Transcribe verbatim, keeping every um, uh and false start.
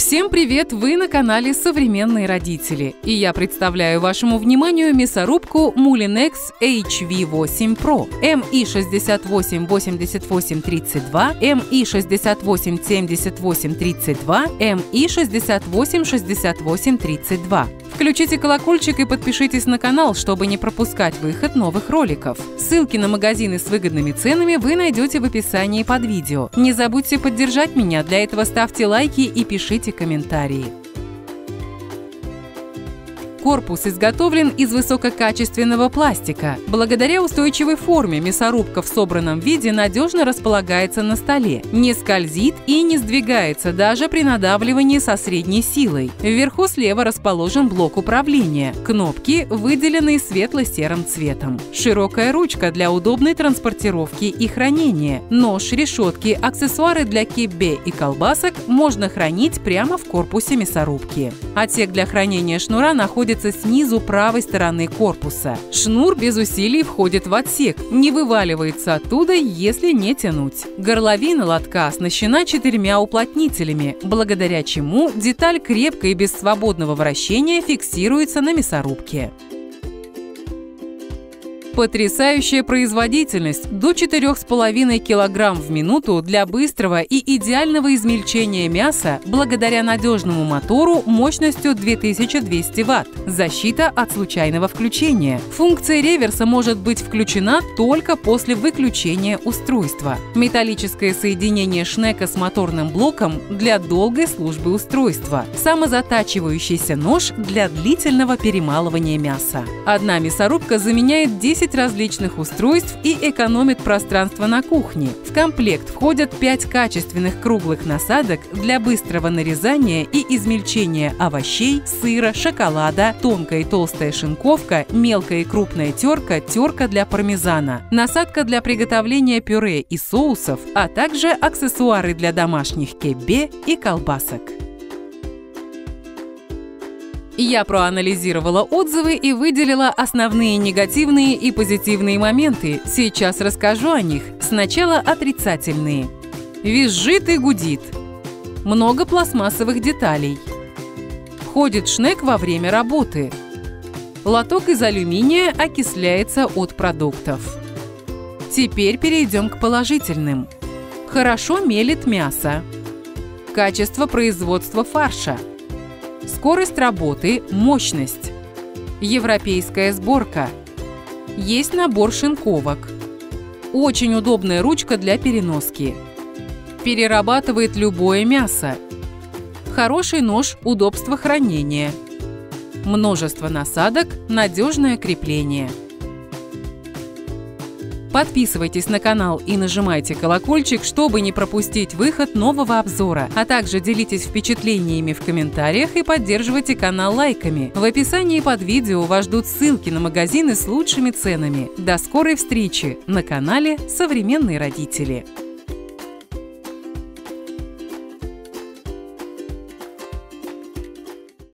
Всем привет! Вы на канале «Современные родители». И я представляю вашему вниманию мясорубку Moulinex эйч ви восемь про эм и шестьдесят восемь восемьдесят восемь тридцать два, эм и шестьдесят восемь семьдесят восемь тридцать два, эм и шестьдесят восемь шестьдесят восемь тридцать два. Включите колокольчик и подпишитесь на канал, чтобы не пропускать выход новых роликов. Ссылки на магазины с выгодными ценами вы найдете в описании под видео. Не забудьте поддержать меня, для этого ставьте лайки и пишите комментарии. Корпус изготовлен из высококачественного пластика. Благодаря устойчивой форме мясорубка в собранном виде надежно располагается на столе, не скользит и не сдвигается даже при надавливании со средней силой. Вверху слева расположен блок управления. Кнопки выделены светло-серым цветом. Широкая ручка для удобной транспортировки и хранения. Нож, решетки, аксессуары для кеббе и колбасок можно хранить прямо в корпусе мясорубки. Отсек для хранения шнура находится снизу правой стороны корпуса. Шнур без усилий входит в отсек, не вываливается оттуда, если не тянуть. Горловина лотка оснащена четырьмя уплотнителями, благодаря чему деталь крепко и без свободного вращения фиксируется на мясорубке. Потрясающая производительность – до четырёх с половиной килограмм в минуту для быстрого и идеального измельчения мяса благодаря надежному мотору мощностью две тысячи двести ватт. Защита от случайного включения. Функция реверса может быть включена только после выключения устройства. Металлическое соединение шнека с моторным блоком для долгой службы устройства. Самозатачивающийся нож для длительного перемалывания мяса. Одна мясорубка заменяет десять различных устройств и экономит пространство на кухне. В комплект входят пять качественных круглых насадок для быстрого нарезания и измельчения овощей, сыра, шоколада, тонкая и толстая шинковка, мелкая и крупная терка, терка для пармезана, насадка для приготовления пюре и соусов, а также аксессуары для домашних кеббе и колбасок. Я проанализировала отзывы и выделила основные негативные и позитивные моменты. Сейчас расскажу о них. Сначала отрицательные. Визжит и гудит. Много пластмассовых деталей. Ходит шнек во время работы. Лоток из алюминия окисляется от продуктов. Теперь перейдем к положительным. Хорошо мелит мясо. Качество производства фарша. Скорость работы, мощность. Европейская сборка. Есть набор шинковок. Очень удобная ручка для переноски. Перерабатывает любое мясо. Хороший нож, удобство хранения. Множество насадок, надежное крепление. Подписывайтесь на канал и нажимайте колокольчик, чтобы не пропустить выход нового обзора, а также делитесь впечатлениями в комментариях и поддерживайте канал лайками. В описании под видео вас ждут ссылки на магазины с лучшими ценами. До скорой встречи на канале «Современные родители».